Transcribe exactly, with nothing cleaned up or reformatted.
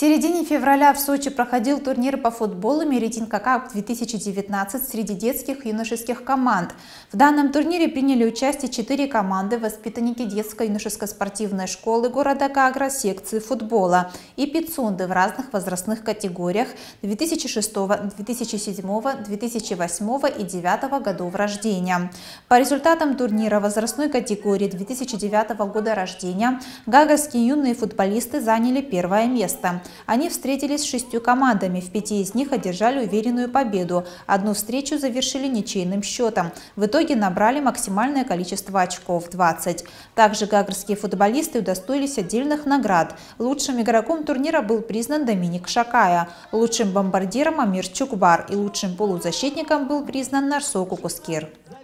В середине февраля в Сочи проходил турнир по футболу «Меретинка Кап две тысячи девятнадцать» среди детских и юношеских команд. В данном турнире приняли участие четыре команды, воспитанники детско-юношеской спортивной школы города Гагра, секции футбола и пицунды в разных возрастных категориях две тысячи шестого, две тысячи седьмого, две тысячи восьмого и две тысячи девятого годов рождения. По результатам турнира возрастной категории две тысячи девятого года рождения гагарские юные футболисты заняли первое место. Они встретились с шестью командами, в пяти из них одержали уверенную победу. Одну встречу завершили ничейным счетом. В итоге набрали максимальное количество очков – двадцать. Также гагарские футболисты удостоились отдельных наград. Лучшим игроком турнира был признан Доминик Шакая, лучшим бомбардиром Амир Чукбар и лучшим полузащитником был признан Нарсо Кукускир.